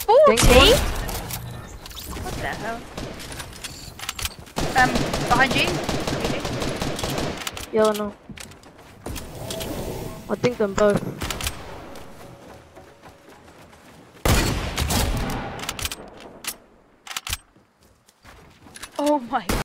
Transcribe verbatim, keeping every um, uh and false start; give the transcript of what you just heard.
forty? Think What the hell? Um, behind you? Yeah, no. I think them both. Oh my